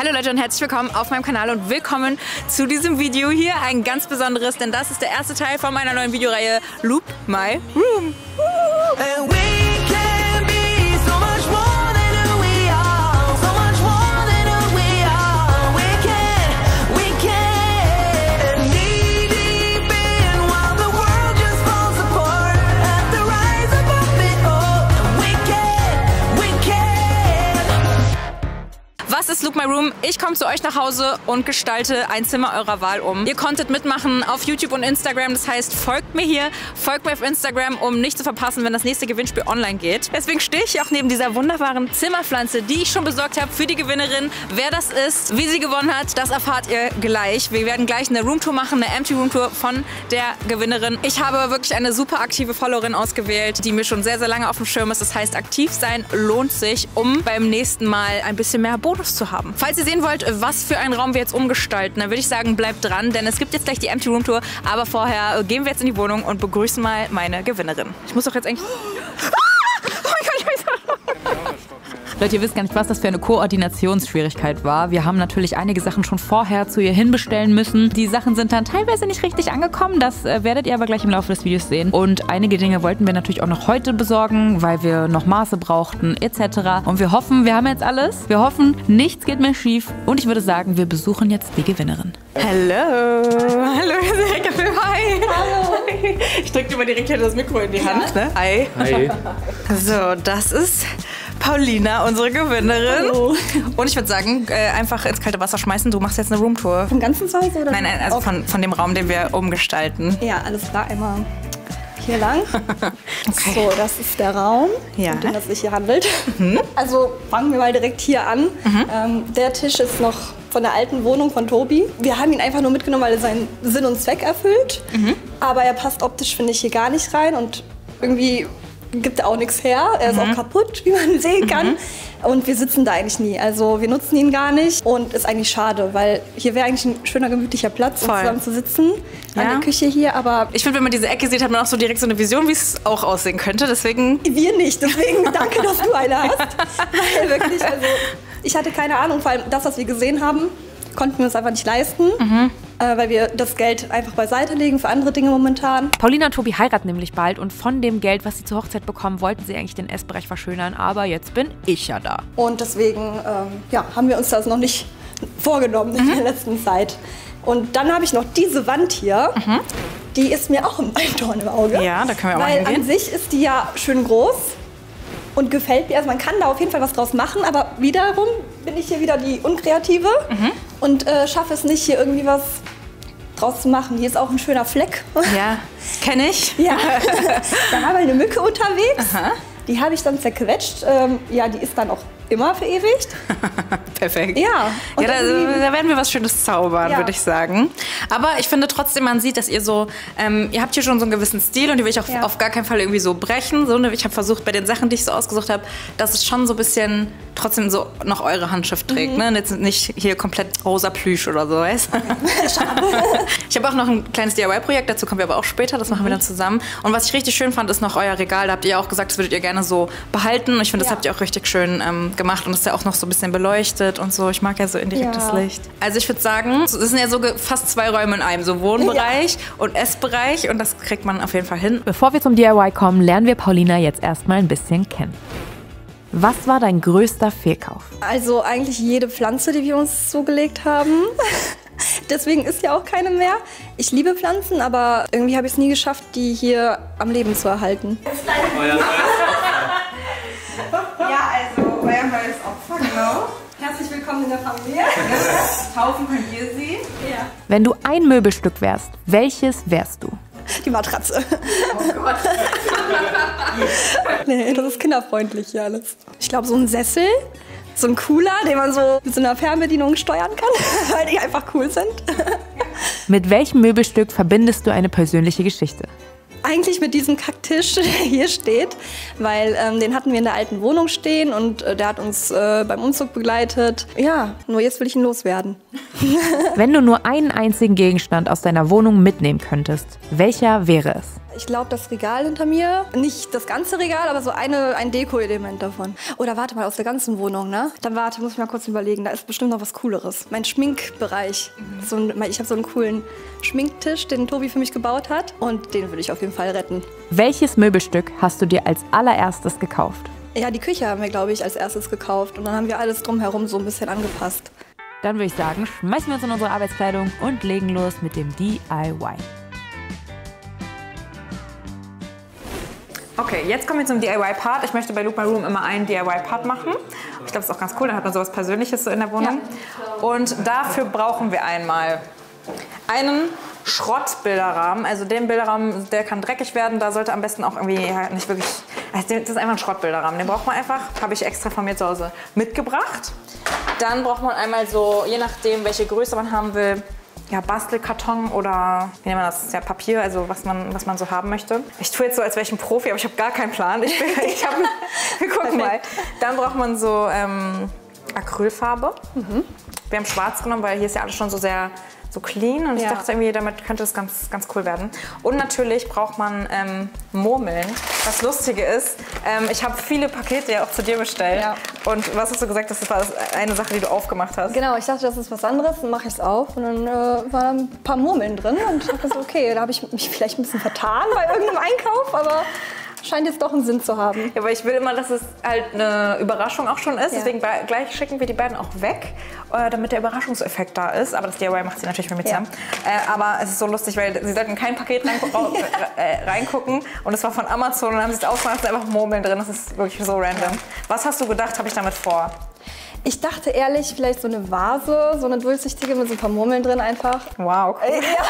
Hallo Leute und herzlich willkommen auf meinem Kanal und willkommen zu diesem Video hier. Ein ganz besonderes, denn das ist der erste Teil von meiner neuen Videoreihe Loop My Room. Was ist Loop My Room? Ich komme zu euch nach Hause und gestalte ein Zimmer eurer Wahl um. Ihr konntet mitmachen auf YouTube und Instagram, das heißt, folgt mir hier, folgt mir auf Instagram, um nicht zu verpassen, wenn das nächste Gewinnspiel online geht. Deswegen stehe ich auch neben dieser wunderbaren Zimmerpflanze, die ich schon besorgt habe für die Gewinnerin. Wer das ist, wie sie gewonnen hat, das erfahrt ihr gleich. Wir werden gleich eine Roomtour machen, eine Empty Roomtour von der Gewinnerin. Ich habe wirklich eine super aktive Followerin ausgewählt, die mir schon sehr, sehr lange auf dem Schirm ist. Das heißt, aktiv sein lohnt sich, um beim nächsten Mal ein bisschen mehr Bonus zu haben. Falls ihr sehen wollt, was für einen Raum wir jetzt umgestalten, dann würde ich sagen, bleibt dran, denn es gibt jetzt gleich die Empty Room Tour. Aber vorher gehen wir jetzt in die Wohnung und begrüßen mal meine Gewinnerin. Ich muss doch jetzt eigentlich... Leute, ihr wisst gar nicht, was das für eine Koordinationsschwierigkeit war. Wir haben natürlich einige Sachen schon vorher zu ihr hinbestellen müssen. Die Sachen sind dann teilweise nicht richtig angekommen. Das werdet ihr aber gleich im Laufe des Videos sehen. Und einige Dinge wollten wir natürlich auch noch heute besorgen, weil wir noch Maße brauchten etc. Und wir hoffen, wir haben jetzt alles. Wir hoffen, nichts geht mehr schief. Und ich würde sagen, wir besuchen jetzt die Gewinnerin. Hallo. Hallo, hi. Hallo. Ich drücke dir mal direkt hier das Mikro in die Hand. Ne? Hi. Hi. So, das ist Paulina, unsere Gewinnerin. Hallo. Und ich würde sagen, einfach ins kalte Wasser schmeißen. Du machst jetzt eine Roomtour. Vom ganzen Zuhause oder? Nein, also von dem Raum, den wir umgestalten. Ja, alles klar. Einmal hier lang. Okay. So, das ist der Raum, Ja. um den es sich hier handelt. Also fangen wir mal direkt hier an. Der Tisch ist noch von der alten Wohnung von Tobi. Wir haben ihn einfach nur mitgenommen, weil er seinen Sinn und Zweck erfüllt. Aber er passt optisch, finde ich, hier gar nicht rein. Und irgendwie gibt er auch nichts her. Er ist auch kaputt, wie man sehen kann. Und wir sitzen da eigentlich nie. Also wir nutzen ihn gar nicht. Und ist eigentlich schade, weil hier wäre eigentlich ein schöner, gemütlicher Platz, um zusammen zu sitzen. An der Küche hier, aber... Ich finde, wenn man diese Ecke sieht, hat man auch so direkt so eine Vision, wie es auch aussehen könnte. Deswegen... Wir nicht. Deswegen danke, dass du eine hast. Weil wirklich, also ich hatte keine Ahnung. Vor allem das, was wir gesehen haben, konnten wir uns einfach nicht leisten. Weil wir das Geld einfach beiseite legen für andere Dinge momentan. Paulina und Tobi heiraten nämlich bald und von dem Geld, was sie zur Hochzeit bekommen, wollten sie eigentlich den Essbereich verschönern, aber jetzt bin ich ja da. Und deswegen ja, haben wir uns das noch nicht vorgenommen in der letzten Zeit. Und dann habe ich noch diese Wand hier. Die ist mir auch ein Dorn im Auge. Ja, da können wir auch mal Weil hingehen. an sich ist die ja schön groß und gefällt mir. Also man kann da auf jeden Fall was draus machen, aber wiederum bin ich hier wieder die Unkreative und schaffe es nicht, hier irgendwie was draus zu machen. Hier ist auch ein schöner Fleck. Ja, kenne ich. Ja, da war mal eine Mücke unterwegs. Die habe ich dann zerquetscht. Ja, die ist dann auch immer verewigt. Perfekt. Ja. Und Ja, da werden wir was Schönes zaubern, Ja. würde ich sagen. Aber ich finde trotzdem, man sieht, dass ihr so, ihr habt hier schon so einen gewissen Stil und die will ich auch auf gar keinen Fall irgendwie so brechen. So, ich habe versucht, bei den Sachen, die ich so ausgesucht habe, dass es schon so ein bisschen trotzdem so noch eure Handschrift trägt. Ne? Und jetzt nicht hier komplett rosa Plüsch oder so, weißt du? Ich habe auch noch ein kleines DIY-Projekt, dazu kommen wir aber auch später, das machen wir dann zusammen. Und was ich richtig schön fand, ist noch euer Regal. Da habt ihr ja auch gesagt, das würdet ihr gerne so behalten. Und ich finde, das habt ihr auch richtig schön gemacht und das ist ja auch noch so ein bisschen beleuchtet und so. Ich mag ja so indirektes Licht. Also ich würde sagen, es sind ja so fast 2 Räume in einem, so Wohnbereich und Essbereich und das kriegt man auf jeden Fall hin. Bevor wir zum DIY kommen, lernen wir Paulina jetzt erstmal ein bisschen kennen. Was war dein größter Fehlkauf? Also eigentlich jede Pflanze, die wir uns zugelegt haben. Deswegen ist ja auch keine mehr. Ich liebe Pflanzen, aber irgendwie habe ich es nie geschafft, die hier am Leben zu erhalten. Ja, also euer neues Opfer, genau. Herzlich willkommen in der Familie. Taufen könnt ihr sie. Ja. Wenn du ein Möbelstück wärst, welches wärst du? Die Matratze. Oh Gott. Nee, das ist kinderfreundlich hier alles. Ich glaube, so ein Sessel, so ein Cooler, den man so mit so einer Fernbedienung steuern kann, weil die einfach cool sind. Mit welchem Möbelstück verbindest du eine persönliche Geschichte? Eigentlich mit diesem Kacktisch, der hier steht, weil den hatten wir in der alten Wohnung stehen und der hat uns beim Umzug begleitet. Ja, nur jetzt will ich ihn loswerden. Wenn du nur einen einzigen Gegenstand aus deiner Wohnung mitnehmen könntest, welcher wäre es? ich glaube, das Regal hinter mir. Nicht das ganze Regal, aber so ein Deko-Element davon. Oder warte mal, aus der ganzen Wohnung, ne? Dann warte, muss ich mal kurz überlegen. Da ist bestimmt noch was Cooleres. Mein Schminkbereich. Ich habe so einen coolen Schminktisch, den Tobi für mich gebaut hat. Und den würde ich auf jeden Fall retten. Welches Möbelstück hast du dir als allererstes gekauft? Ja, die Küche haben wir, glaube ich, als erstes gekauft. Und dann haben wir alles drumherum so ein bisschen angepasst. Dann würde ich sagen, schmeißen wir uns in unsere Arbeitskleidung und legen los mit dem DIY. Okay, jetzt kommen wir zum DIY-Part. Ich möchte bei Loop My Room immer einen DIY-Part machen. Ich glaube, das ist auch ganz cool, dann hat man sowas Persönliches so in der Wohnung. Ja. Und dafür brauchen wir einmal einen Schrottbilderrahmen. Also den Bilderrahmen, der kann dreckig werden. Da sollte am besten auch irgendwie nicht wirklich... Also das ist einfach ein Schrottbilderrahmen. Den braucht man einfach. Habe ich extra von mir zu Hause mitgebracht. Dann braucht man einmal so, je nachdem, welche Größe man haben will, ja, Bastelkarton oder wie nennt man das? Ja, Papier, also was man so haben möchte. Ich tue jetzt so, als wäre ich ein Profi, aber ich habe gar keinen Plan. Wir gucken mal. Dann braucht man so Acrylfarbe. Wir haben schwarz genommen, weil hier ist ja alles schon so sehr so clean und ich dachte irgendwie, damit könnte es ganz, ganz cool werden. Und natürlich braucht man Murmeln. Das Lustige ist, ich habe viele Pakete ja auch zu dir bestellt. Ja. Und was hast du gesagt, das war eine Sache, die du aufgemacht hast? Genau, ich dachte, das ist was anderes, dann mache ich es auf und dann waren da ein paar Murmeln drin und ich dachte so, okay, da habe ich mich vielleicht ein bisschen vertan bei irgendeinem Einkauf, aber scheint jetzt doch einen Sinn zu haben. Ja, aber ich will immer, dass es halt eine Überraschung auch schon ist. Ja. Deswegen gleich schicken wir die beiden auch weg, damit der Überraschungseffekt da ist. Aber das DIY macht sie natürlich mit mir zusammen. Aber es ist so lustig, weil sie sollten kein Paket reingucken. Und es war von Amazon und dann haben sie es aufgemacht, es sind einfach Murmeln drin. Das ist wirklich so random. Was hast du gedacht, habe ich damit vor? Ich dachte ehrlich, vielleicht so eine Vase, so eine durchsichtige mit so ein paar Murmeln drin einfach. Wow, cool. Ja.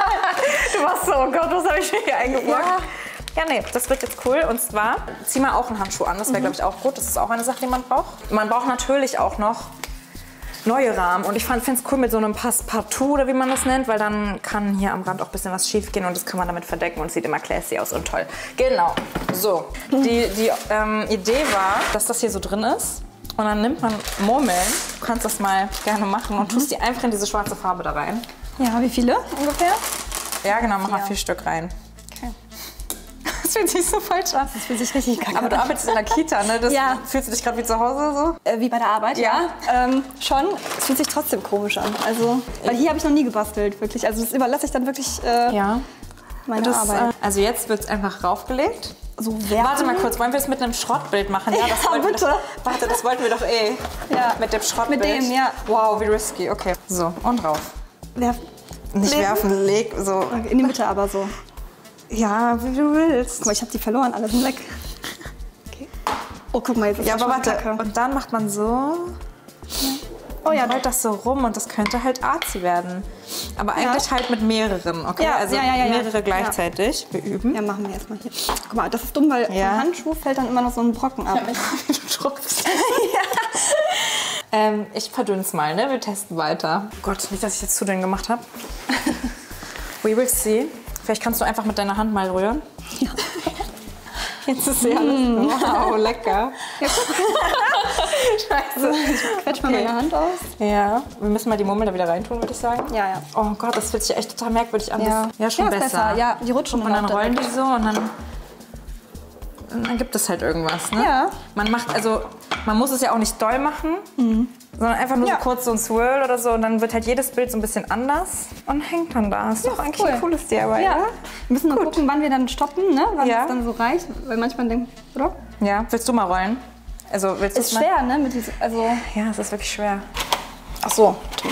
Du warst so, oh Gott, was habe ich hier eingebracht? Ja. Ja, nee, das wird jetzt cool. Und zwar, zieh mal auch einen Handschuh an. Das wäre, glaube ich, auch gut. Das ist auch eine Sache, die man braucht. Man braucht natürlich auch noch neue Rahmen. Und ich finde es cool mit so einem Passepartout oder wie man das nennt, weil dann kann hier am Rand auch ein bisschen was schief gehen und das kann man damit verdecken und sieht immer classy aus und toll. Genau. So, die Idee war, dass das hier so drin ist. Und dann nimmt man Murmeln. Du kannst das mal gerne machen und tust die einfach in diese schwarze Farbe da rein. Ja, wie viele ungefähr? Ja, genau, mach mal 4 Stück rein. Okay. Das fühlt sich so falsch an. Das fühlt sich richtig kacke an. Aber du arbeitest in der Kita, ne? Fühlst du dich gerade wie zu Hause so? Wie bei der Arbeit, ja. Schon. Es fühlt sich trotzdem komisch an. Also, weil hier habe ich noch nie gebastelt, wirklich. Also das überlasse ich dann wirklich meine Arbeit. Also jetzt wird es einfach raufgelegt. So warte mal kurz, wollen wir es mit einem Schrottbild machen? Ja, bitte. Warte, das wollten wir doch eh. Ja. Mit dem Schrottbild. Mit dem, ja. Wow, wie risky. Okay, so, und rauf. Nicht werfen, leg so. Okay, in die Mitte aber so. Ja, wie du willst. Guck mal, ich habe die verloren, alle sind weg. Okay. Oh, guck mal, jetzt ist ja, aber warte. Kacke. Und dann macht man so. Oh ja, rollt das so rum und das könnte halt artsy werden. Aber eigentlich halt mit mehreren, okay? Ja, also mehrere gleichzeitig. Wir üben. Ja, machen wir erstmal hier. Guck mal, das ist dumm, weil vom Handschuh fällt dann immer noch so ein Brocken ab. Wie du druckst. Ich verdünn's mal, ne? Wir testen weiter. Oh Gott, nicht, dass ich jetzt zu dünn gemacht habe. We will see. Vielleicht kannst du einfach mit deiner Hand mal rühren. Ja. Jetzt ist ja alles. Wow, lecker. Ja. Scheiße. Ich quetsch mal meine Hand aus. Ja, wir müssen mal die Murmel da wieder reintun, würde ich sagen. Ja, ja. Oh Gott, das fühlt sich echt total merkwürdig an. Ja, schon besser. Ja, die rutschen. Und dann rollen die so und dann gibt es halt irgendwas, ne? Ja. Man muss es ja auch nicht doll machen, sondern einfach nur so kurz so ein Swirl oder so und dann wird halt jedes Bild so ein bisschen anders und hängt dann da. Ist doch eigentlich ein cooles DIY, ja. Wir müssen mal gucken, wann wir dann stoppen, ne? Wann es dann so reicht, weil manchmal denkt, oder? Ja, willst du mal rollen? Also, willst du ist schwer, ne? Ja, es ist wirklich schwer. Ach so.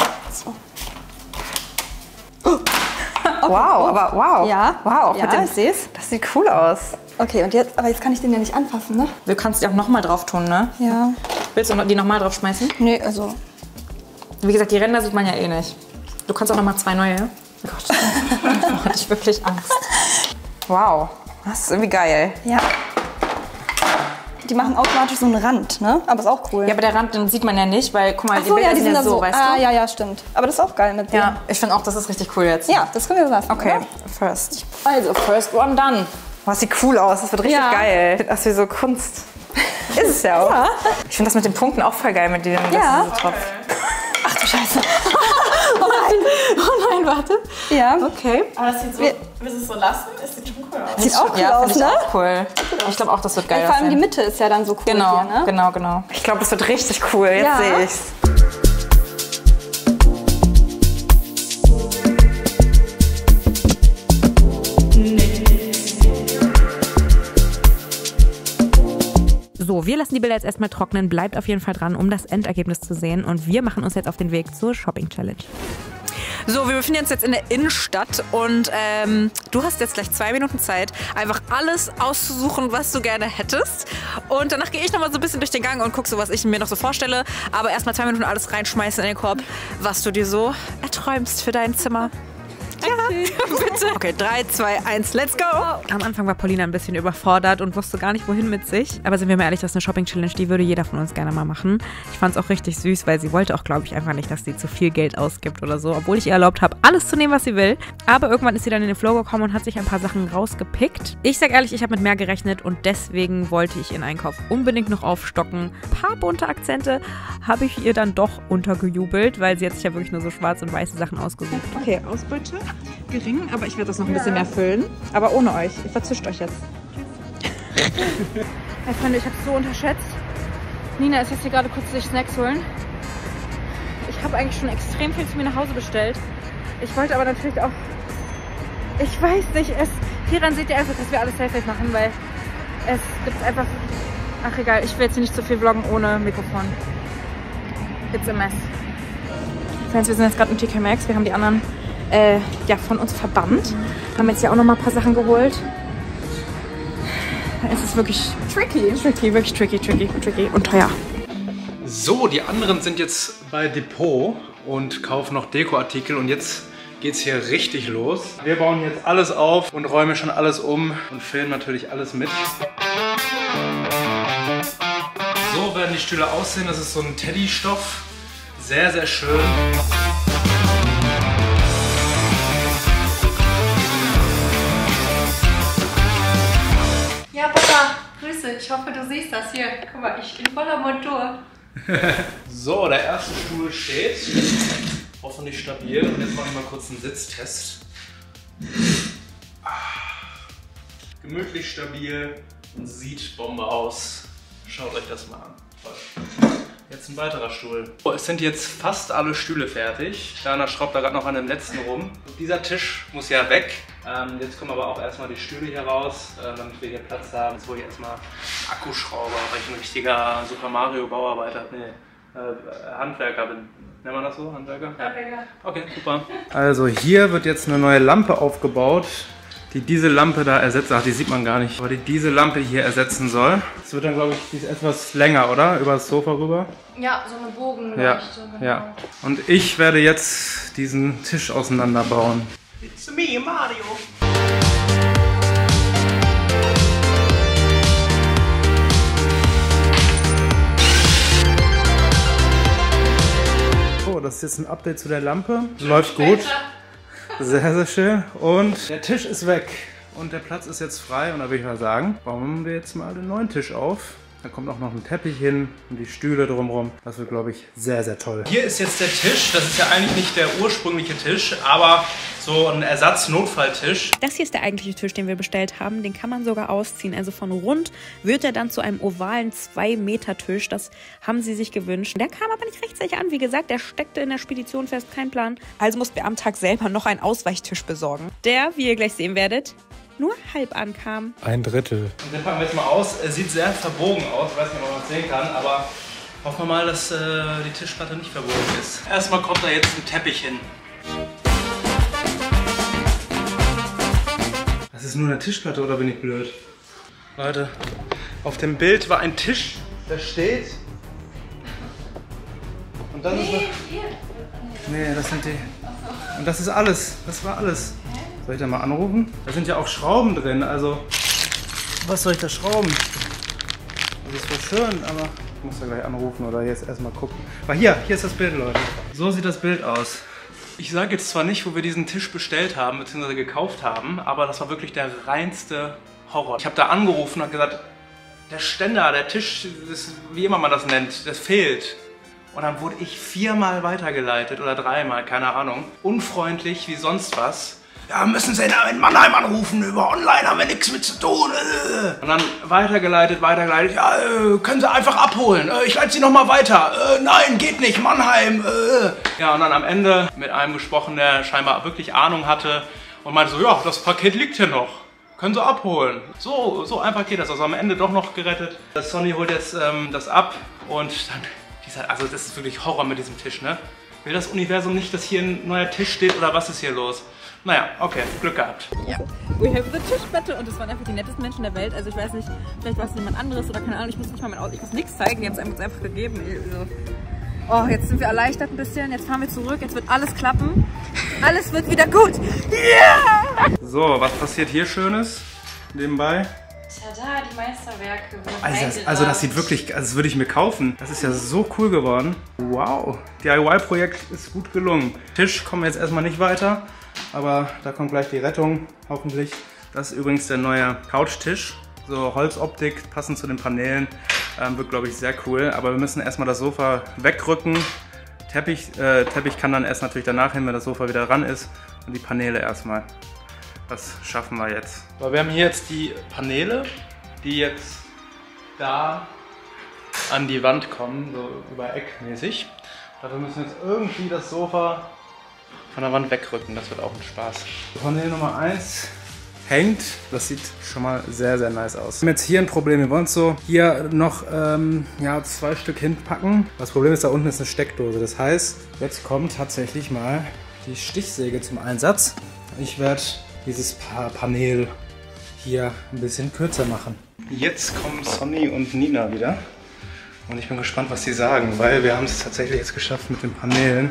Okay. Wow, aber wow. Ja, wow, ich sehe es. Das sieht cool aus. Okay, und jetzt kann ich den ja nicht anfassen, ne? Du kannst die auch nochmal drauf tun, ne? Ja. Willst du die nochmal drauf schmeißen? Nee, also. Wie gesagt, die Ränder sieht man ja eh nicht. Du kannst auch nochmal 2 neue. Oh Gott, da hatte ich wirklich Angst. Wow, das ist irgendwie geil. Ja. Die machen automatisch so einen Rand, ne? Aber ist auch cool. Ja, aber der Rand, den sieht man ja nicht, weil, guck mal, die Bilder sind ja so, weißt du? Ja, stimmt. Aber das ist auch geil mit dem. Ja, ich finde auch, das ist richtig cool jetzt. Ja, das können wir lassen. Okay, oder? First. Also, first one done. Was sieht cool aus, das wird richtig geil. Das ist wie so Kunst. Ist es ja auch. Ja. Ich finde das mit den Punkten auch voll geil mit denen. Ja. Das ist so top. Ach du Scheiße. Oh nein, mal, warte. Ja. Okay. Aber das sieht so, willst du es so lassen? Es sieht schon cool aus. Sieht auch cool Ja, aus, finde ich ne? auch cool. Ich glaube auch, das wird geil Vor allem die aussehen. Mitte ist ja dann so cool Genau, hier, ne? genau. Ich glaube, das wird richtig cool. Jetzt Ja. sehe ich's. So, wir lassen die Bilder jetzt erstmal trocknen. Bleibt auf jeden Fall dran, um das Endergebnis zu sehen. Und wir machen uns jetzt auf den Weg zur Shopping-Challenge. So, wir befinden uns jetzt in der Innenstadt und du hast jetzt gleich 2 Minuten Zeit, einfach alles auszusuchen, was du gerne hättest. Und danach gehe ich nochmal so ein bisschen durch den Gang und gucke so, was ich mir noch so vorstelle. Aber erstmal 2 Minuten alles reinschmeißen in den Korb, was du dir so erträumst für dein Zimmer. Ja, bitte. Okay, 3, 2, 1, let's go. Am Anfang war Paulina ein bisschen überfordert und wusste gar nicht, wohin mit sich. Aber sind wir mal ehrlich, das ist eine Shopping-Challenge, die würde jeder von uns gerne mal machen. Ich fand es auch richtig süß, weil sie wollte auch, glaube ich, einfach nicht, dass sie zu viel Geld ausgibt oder so. Obwohl ich ihr erlaubt habe, alles zu nehmen, was sie will. Aber irgendwann ist sie dann in den Flow gekommen und hat sich ein paar Sachen rausgepickt. Ich sag ehrlich, ich habe mit mehr gerechnet und deswegen wollte ich ihren Einkauf unbedingt noch aufstocken. Ein paar bunte Akzente habe ich ihr dann doch untergejubelt, weil sie hat sich ja wirklich nur so schwarz und weiße Sachen ausgesucht. Okay, Ausbeute gering, aber ich werde das noch ein bisschen mehr füllen. Aber ohne euch. Ihr verzischt euch jetzt. Hey Freunde, ich habe es so unterschätzt. Nina ist jetzt hier gerade kurz sich Snacks holen. Ich habe eigentlich schon extrem viel zu mir nach Hause bestellt. Ich wollte aber natürlich auch... Ich weiß nicht, hieran seht ihr einfach, dass wir alles safe machen, weil es gibt einfach... Ach egal, ich will jetzt hier nicht so viel vloggen ohne Mikrofon. It's a mess. Wir sind jetzt gerade im TK Maxx, wir haben die anderen von uns verbannt. Haben jetzt ja auch noch mal ein paar Sachen geholt. Es ist wirklich wirklich tricky und teuer. So, die anderen sind jetzt bei Depot und kaufen noch Dekoartikel und jetzt geht's hier richtig los. Wir bauen jetzt alles auf und räumen schon alles um und filmen natürlich alles mit. So werden die Stühle aussehen. Das ist so ein Teddy-Stoff. Sehr, sehr schön. Ja, Papa, Grüße. Ich hoffe, du siehst das hier. Guck mal, ich bin voller Montur. So, der erste Stuhl steht. Hoffentlich stabil. Und jetzt mache ich mal kurz einen Sitztest. Gemütlich stabil und sieht Bombe aus. Schaut euch das mal an. Toll. Jetzt ein weiterer Stuhl. So, es sind jetzt fast alle Stühle fertig. Dana schraubt da gerade noch an dem letzten rum. Dieser Tisch muss ja weg. Jetzt kommen aber auch erstmal die Stühle hier raus, damit wir hier Platz haben. Jetzt hole ich erstmal einen Akkuschrauber, weil ich ein richtiger Super Mario Bauarbeiter, Handwerker bin. Nennt man das so? Handwerker? Ja. Okay, super. Also hier wird jetzt eine neue Lampe aufgebaut, die diese Lampe da ersetzt. Ach, die sieht man gar nicht, aber die diese Lampe hier ersetzen soll. Das wird dann, glaube ich, die ist etwas länger, oder? Über das Sofa rüber. Ja, so eine Bogenleuchte. Ja, Genau. ja. Und ich werde jetzt diesen Tisch auseinanderbauen. It's me, Mario. So, das ist jetzt ein Update zu der Lampe. Läuft gut. Sehr, sehr schön. Und der Tisch ist weg. Und der Platz ist jetzt frei. Und da würde ich mal sagen, bauen wir jetzt mal den neuen Tisch auf. Da kommt auch noch ein Teppich hin und die Stühle drumherum. Das wird, glaube ich, sehr, sehr toll. Hier ist jetzt der Tisch. Das ist ja eigentlich nicht der ursprüngliche Tisch, aber so ein Ersatz-Notfalltisch. Das hier ist der eigentliche Tisch, den wir bestellt haben. Den kann man sogar ausziehen. Also von rund wird er dann zu einem ovalen 2-Meter-Tisch. Das haben sie sich gewünscht. Der kam aber nicht rechtzeitig an. Wie gesagt, der steckte in der Spedition fest. Kein Plan. Also mussten wir am Tag selber noch einen Ausweichtisch besorgen. Der, wie ihr gleich sehen werdet, nur halb ankam. 1/3. Und den packen wir jetzt mal aus. Er sieht sehr verbogen aus. Ich weiß nicht, ob man das sehen kann, aber hoffen wir mal, dass die Tischplatte nicht verbogen ist. Erstmal kommt da jetzt ein Teppich hin. Das ist nur eine Tischplatte, oder bin ich blöd? Leute, auf dem Bild war ein Tisch, der steht. Und dann ist noch... Nee, das sind die... Und das ist alles. Das war alles. Soll ich da mal anrufen? Da sind ja auch Schrauben drin, also was soll ich da schrauben? Das ist voll schön, aber ich muss da gleich anrufen oder jetzt erstmal gucken. Aber hier ist das Bild, Leute. So sieht das Bild aus. Ich sage jetzt zwar nicht, wo wir diesen Tisch bestellt haben bzw. gekauft haben, aber das war wirklich der reinste Horror. Ich habe da angerufen und gesagt, der Ständer, der Tisch, das, wie immer man das nennt, das fehlt. Und dann wurde ich 4-mal weitergeleitet oder 3-mal, keine Ahnung. Unfreundlich wie sonst was. Ja, müssen Sie in Mannheim anrufen, über Online haben wir nichts mit zu tun. Und dann weitergeleitet, ja, können Sie einfach abholen, ich leite Sie nochmal weiter. Nein, geht nicht, Mannheim. Ja, und dann am Ende mit einem gesprochen, der scheinbar wirklich Ahnung hatte und meinte so, ja, das Paket liegt hier noch, können Sie abholen. So einfach geht das, also am Ende doch noch gerettet. Sonny holt jetzt das ab und dann, also das ist wirklich Horror mit diesem Tisch, ne? Will das Universum nicht, dass hier ein neuer Tisch steht oder was ist hier los? Naja, okay, Glück gehabt. Ja, we have the Tischplatte und es waren einfach die nettesten Menschen der Welt. Also ich weiß nicht, vielleicht war es jemand anderes oder keine Ahnung, ich muss nicht mal ich muss nichts zeigen, die haben es uns einfach gegeben. Also, oh, jetzt sind wir erleichtert ein bisschen, jetzt fahren wir zurück, jetzt wird alles klappen. Alles wird wieder gut. Yeah! So, was passiert hier Schönes nebenbei? Tada, die Meisterwerke. Also das sieht wirklich, also das würde ich mir kaufen. Das ist ja so cool geworden. Wow, DIY-Projekt ist gut gelungen. Tisch kommen wir jetzt erstmal nicht weiter. Aber da kommt gleich die Rettung, hoffentlich. Das ist übrigens der neue Couchtisch. So Holzoptik, passend zu den Paneelen. Wird, glaube ich, sehr cool. Aber wir müssen erstmal das Sofa wegrücken. Teppich kann dann erst natürlich danach hin, wenn das Sofa wieder ran ist. Und die Paneele erstmal. Das schaffen wir jetzt. Aber wir haben hier jetzt die Paneele, die jetzt da an die Wand kommen, so übereckmäßig. Dafür müssen wir jetzt irgendwie das Sofa von der Wand wegrücken, das wird auch ein Spaß. Panel Nummer 1 hängt, das sieht schon mal sehr, sehr nice aus. Wir haben jetzt hier ein Problem, wir wollen es so hier noch 2 Stück hinpacken. Das Problem ist, da unten ist eine Steckdose, das heißt, jetzt kommt tatsächlich mal die Stichsäge zum Einsatz. Ich werde dieses Panel hier ein bisschen kürzer machen. Jetzt kommen Sonny und Nina wieder und ich bin gespannt, was sie sagen, weil wir haben es tatsächlich jetzt geschafft mit den Paneelen.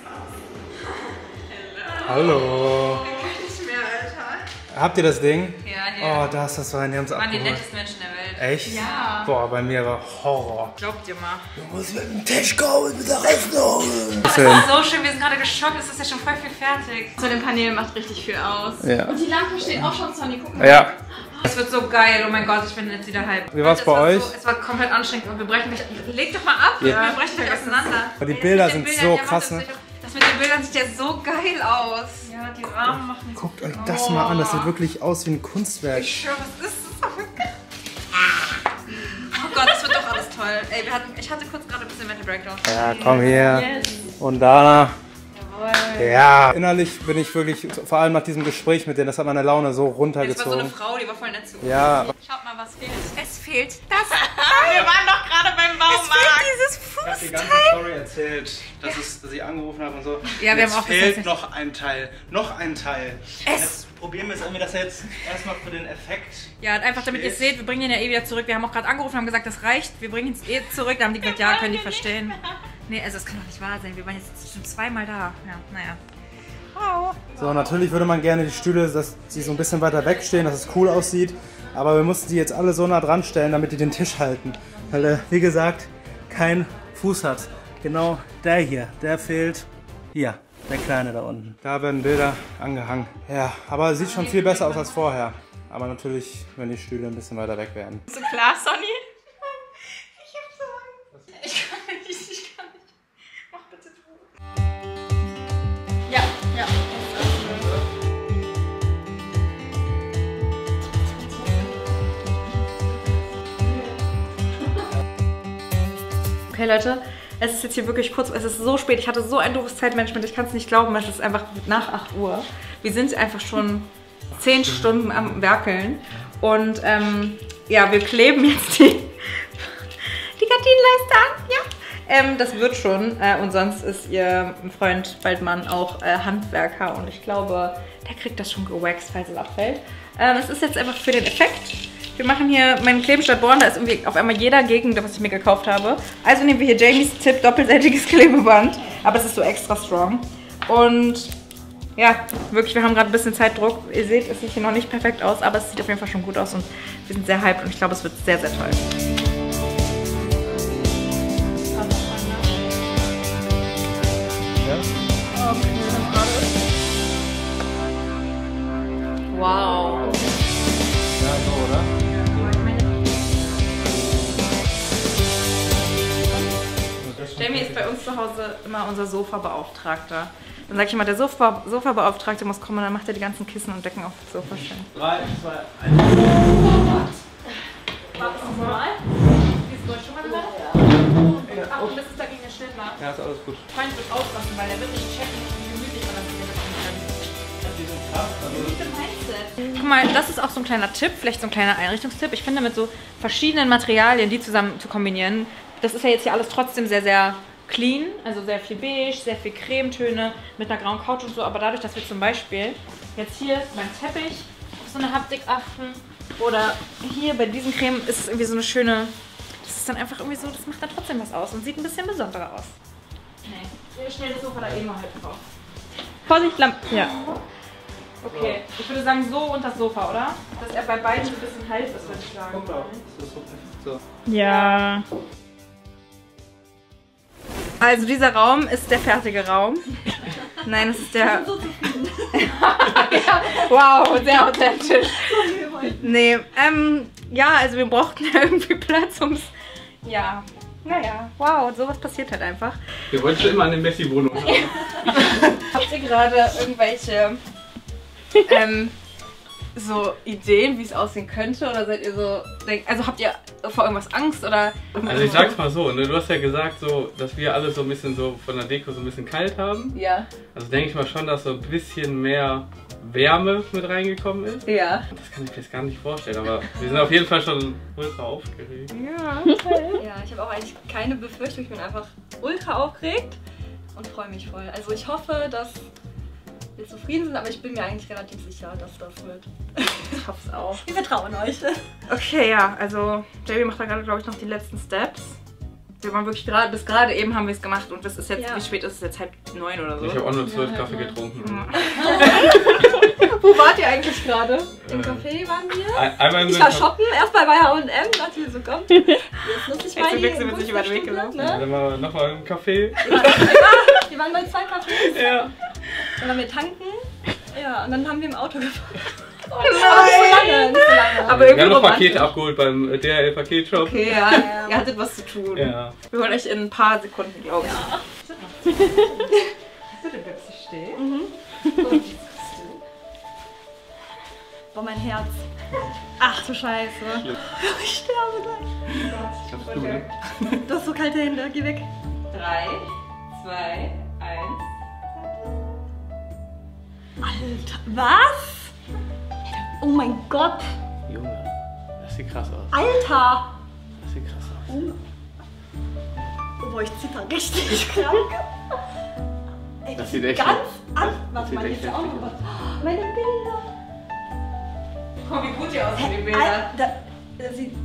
Hallo. Ich kann nicht mehr, Alter. Habt ihr das Ding? Ja, oh, da ist das rein, die haben es abgeholt. waren die nettesten Menschen der Welt. Echt? Ja. Boah, bei mir war Horror. Glaubt ihr mal. Du musst mit dem Tisch kommen, mit der Rechnung. Das ist so schön, wir sind gerade geschockt, es ist ja schon voll viel fertig. So, dem Panel macht richtig viel aus. Ja. Und die Lampe steht auch schon, Sonny, guck mal. Ja. Es wird so geil, oh mein Gott, ich bin jetzt wieder hype. Wie war's bei euch? So, es war komplett anstrengend und wir brechen mich. Leg doch mal ab, wir brechen gleich auseinander. Aber die Bilder sind so krass, ne? Das mit den Bildern sieht ja so geil aus. Ja, die Rahmen machen. Guckt euch das mal an, das sieht wirklich aus wie ein Kunstwerk. Ich schwöre, was ist das? Oh Gott, das wird doch alles toll. Ey, ich hatte kurz gerade ein bisschen Mental Breakdown. Ja, komm her. Yes. Und Dana. Jawohl. Ja, innerlich bin ich wirklich, vor allem nach diesem Gespräch mit denen, das hat meine Laune so runtergezogen. Das war so eine Frau, die war voll nett zu uns. Ja. Schaut mal, was fehlt. Es fehlt das. Wir waren doch gerade beim Baumarkt. Es fehlt dieses Fußteil. Ich habe die ganze Story erzählt, dass ich angerufen habe und so. Ja, wir haben auch fehlt noch ein Teil. Noch ein Teil. Jetzt probieren wir es irgendwie, das jetzt erstmal für den Effekt. Ja, einfach damit ihr es seht, wir bringen ihn ja eh wieder zurück. Wir haben auch gerade angerufen und haben gesagt, das reicht. Wir bringen es eh zurück. Da haben die gesagt, ja, können die verstehen. Nee, also das kann doch nicht wahr sein. Wir waren jetzt schon 2-mal da. Ja, naja. Wow. So, natürlich würde man gerne die Stühle, dass sie so ein bisschen weiter wegstehen, dass es cool aussieht. Aber wir mussten die jetzt alle so nah dran stellen, damit die den Tisch halten. Weil er, wie gesagt, kein Fuß hat. Genau der hier, der fehlt hier, der kleine da unten. Da werden Bilder angehangen. Ja, aber sieht schon viel besser aus als vorher. Aber natürlich, wenn die Stühle ein bisschen weiter weg wären. So klar, Sonny? Ich hab so Angst. Ich kann nicht. Mach bitte du. Ja, ja. Okay, Leute, es ist jetzt hier wirklich kurz, es ist so spät, ich hatte so ein doofes Zeitmanagement, ich kann es nicht glauben, es ist einfach nach 8 Uhr. Wir sind einfach schon 10 Stunden am Werkeln und ja, wir kleben jetzt die Gardinenleiste an, ja. Das wird schon und sonst ist ihr Freund, bald Mann, auch Handwerker und ich glaube, der kriegt das schon gewaxt, falls es abfällt. Es ist jetzt einfach für den Effekt. Wir machen hier meinen Kleben statt Bohren, da ist irgendwie auf einmal jeder Gegend, was ich mir gekauft habe. Also nehmen wir hier Jamies Tipp, doppelseitiges Klebeband, aber es ist so extra strong. Und ja, wirklich, wir haben gerade ein bisschen Zeitdruck. Ihr seht, es sieht hier noch nicht perfekt aus, aber es sieht auf jeden Fall schon gut aus und wir sind sehr hyped und ich glaube, es wird sehr, sehr toll. Wow. Ja, so, oder? Jamie ist bei uns ist zu Hause immer unser Sofabeauftragter. Dann sage ich immer, der Sofabeauftragte muss kommen und dann macht er die ganzen Kissen und Decken auf das Sofa schön. 3, 2, 1. War das normal? Dieses Deutsch schon mal gehört? Ja. Ach, und das ist dagegen der Schildner. Ja, ist alles gut. Freund wird aufpassen, weil der wird nicht checken, wie gemütlich man das hier bekommen kann. Guck mal, das ist auch so ein kleiner Tipp, vielleicht so ein kleiner Einrichtungstipp. Ich finde, mit so verschiedenen Materialien, die zusammen zu kombinieren, das ist ja jetzt hier alles trotzdem sehr, sehr clean, also sehr viel beige, sehr viel Cremetöne mit einer grauen Couch und so, aber dadurch, dass wir zum Beispiel jetzt hier beim Teppich auf so eine Haptik achten oder hier bei diesen Cremen ist es irgendwie so eine schöne, das ist dann einfach irgendwie so, das macht dann trotzdem was aus und sieht ein bisschen besonderer aus. Nee, ich stelle das Sofa da eben mal halt drauf. Vorsicht, Lampen. Ja. Okay, ich würde sagen so und das Sofa, oder? Dass er bei beiden ein bisschen heiß ist, würde ich sagen. So. Ja. Also dieser Raum ist der fertige Raum. Nein, das ist der... Ja, wow, sehr authentisch. Nee, ja, also wir brauchten ja irgendwie Platz, ums... Ja, naja, wow, sowas passiert halt einfach. Wir wollten schon immer eine Messi-Wohnung haben. Habt ihr gerade irgendwelche so Ideen, wie es aussehen könnte? Oder seid ihr so, also habt ihr vor irgendwas Angst? Oder Also ich sag's mal so, ne? Du hast ja gesagt, so, dass wir alle so ein bisschen so von der Deko so ein bisschen kalt haben. Ja. Also denke ich mal schon, dass so ein bisschen mehr Wärme mit reingekommen ist. Ja. Das kann ich mir jetzt gar nicht vorstellen, aber wir sind auf jeden Fall schon ultra aufgeregt. Ja, Ja, ich habe auch eigentlich keine Befürchtung. Ich bin einfach ultra aufgeregt und freue mich voll. Also ich hoffe, dass wir zufrieden sind, aber ich bin mir eigentlich relativ sicher, dass das wird. ich hoffe es auch. Wir vertrauen euch. Okay, ja, also JB macht da gerade, glaube ich, noch die letzten Steps. Wir waren wirklich gerade, bis gerade eben haben wir es gemacht und das ist jetzt, Ja. Wie spät ist es jetzt? 8:30 oder so? Ich habe auch nur 12 Kaffee getrunken. Wo wart ihr eigentlich gerade? Im Café waren wir. Einmal Ich war shoppen, erst bei H&M, dachte mir so, komm, jetzt nutze ich mal Zum die Glück sind wir uns nicht über den Weg Stunde, gelaufen. ne? Dann waren wir nochmal im Café. Wir waren bei 2 Cafés, Ja. dann haben wir tanken, ja, und dann haben wir im Auto gefahren. Oh Aber nicht so lange, nicht so lange. Aber Wir irgendwie haben noch romantisch. Pakete abgeholt beim DHL-Paketshop. Okay, ja, ihr hattet was zu tun. Ja. Wir holen euch in ein paar Sekunden, glaube ich. Ja. Bitte bleibst du stehen. Boah, mein Herz. Ach du Scheiße. Ich sterbe gleich. Schaffst du, ne? Du hast so kalte Hände, geh weg. 3, 2, 1. Alter, was? Oh mein Gott. Junge, das sieht krass aus. Alter. Das sieht krass aus. Oh, boah, ich zitter richtig krank. Ey, Das sieht echt ganz das an. Warte sieht mal, hier echt ist ja auch heftig noch was. Meine Bilder. Guck, wie gut ihr aussieht, die Bilder. Das sieht...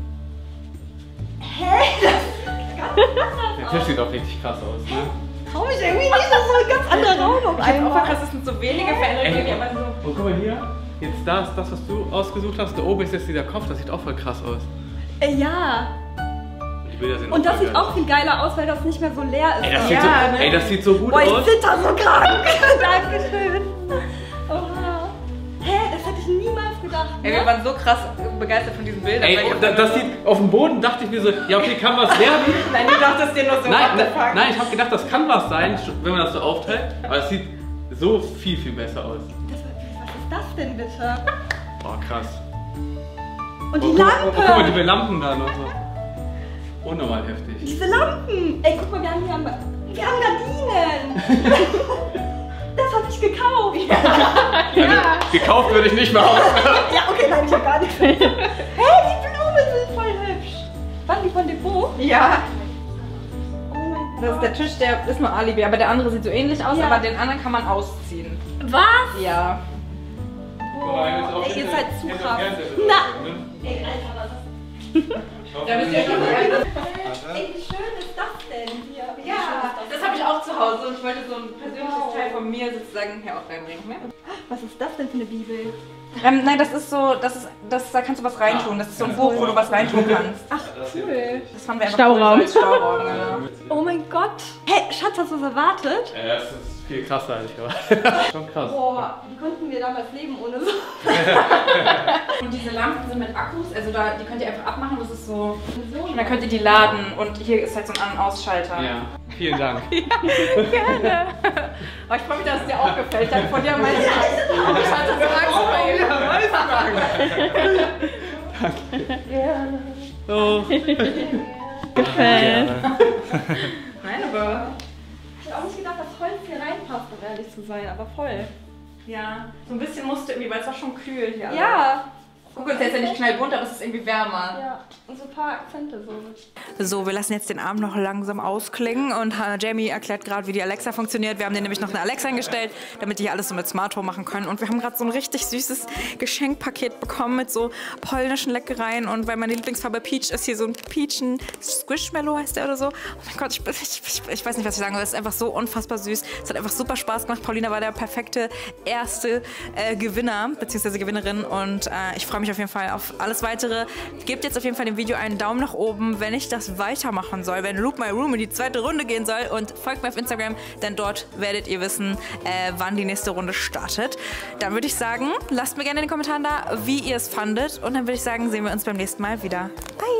Hä? Der Tisch sieht auch richtig krass aus, ne? Trau mich irgendwie nicht, das ist so ein ganz anderer Raum auf Ich finde auch einmal. krass, es sind so wenige Veränderungen, die aber so... Und guck mal hier, jetzt das, was du ausgesucht hast, da oben ist jetzt dieser Kopf, das sieht auch voll krass aus. Ja. Die Bilder sehen Und das voll sieht geil auch viel geiler aus, weil das nicht mehr so leer ist. Ey, das, Ja, sieht so, ne? ey, das sieht so gut Boah, ich aus. zitter so krank. Dankeschön. Oha. Hä, das hätte ich niemals gedacht. Ey, wir Ne? waren so krass begeistert von diesen Bildern. weil Ey, ich und hab das sieht, auf dem Boden dachte ich mir so, ja okay, kann was werden. Nein, du dachtest dir nur so, Nein, what the fuck? nein, ich habe gedacht, das kann was sein, wenn man das so aufteilt. Aber es sieht so viel, viel besser aus. Was ist das denn bitte? Boah, krass. Und die Oh, Lampe. guck mal, die Lampen da noch so. Unnormal heftig. Diese Lampen. Ey, guck mal, wir haben Gardinen. Das habe ich gekauft. Also, gekauft würde ich nicht mehr haben. Ja, okay, nein, ich habe gar nichts. Hä, die Blumen sind voll hübsch. Waren die von Depot? Ja, Oh mein Gott. das ist der Tisch, der ist nur Alibi, aber der andere sieht so ähnlich aus, Ja. aber den anderen kann man ausziehen. Was? Ja. Boah, ey, ihr seid zu krass. Na. Ey, Alter, was ist Da müsst ihr schon mal Ey, wie schön ist das denn hier? Wie schön Ja, ist das habe ich auch zu Hause und ich wollte so ein persönliches Teil von mir sozusagen hier auch reinbringen. Ne? Was ist das denn für eine Bibel? Nein, das ist so, da kannst du was reintun. Das ist so ein Buch, wo du was reintun kannst. Ach, cool. Das fanden wir einfach Stauraum. cool, so als Stauraum. Genau. Oh mein Gott. Hey, Schatz, hast du was erwartet? Ja, das ist viel krasser als ich erwartet. Schon krass. Boah, wie konnten wir damals leben ohne so? Und diese Lampen sind mit Akkus, also die könnt ihr einfach abmachen, das ist so. Und dann könnt ihr die laden und hier ist halt so ein An- und Ausschalter. Ja. Vielen Dank. Gerne. Aber ich freue mich, dass es dir auch gefällt. Danke von dir am meisten. Ich hatte so Angst bei ihm. Gefällt. Nein, aber... Ich habe auch nicht gedacht, dass Holz hier reinpasst, um ehrlich zu sein, aber voll. Ja, so ein bisschen musste irgendwie, weil es war schon kühl hier. Ja. Guck, es ist jetzt ja nicht knallbunt, aber es ist irgendwie wärmer. Ja, und so ein paar Akzente so. So, wir lassen jetzt den Abend noch langsam ausklingen und Jamie erklärt gerade, wie die Alexa funktioniert. Wir haben dir nämlich noch eine Alexa eingestellt, damit die hier alles so mit Smart Home machen können. Und wir haben gerade so ein richtig süßes Geschenkpaket bekommen mit so polnischen Leckereien. Und weil meine Lieblingsfarbe Peach ist, hier so ein Peachen Squishmallow heißt der oder so. Oh mein Gott, ich weiß nicht, was ich sagen soll. Es ist einfach so unfassbar süß. Es hat einfach super Spaß gemacht. Paulina war der perfekte erste Gewinner bzw. Gewinnerin. Und ich freue mich auf jeden Fall auf alles Weitere. Gebt jetzt auf jeden Fall dem Video einen Daumen nach oben, wenn ich das weitermachen soll, wenn Loop My Room in die zweite Runde gehen soll, und folgt mir auf Instagram, denn dort werdet ihr wissen, wann die nächste Runde startet. Dann würde ich sagen, lasst mir gerne in den Kommentaren da, wie ihr es fandet, und dann würde ich sagen, sehen wir uns beim nächsten Mal wieder. Bye!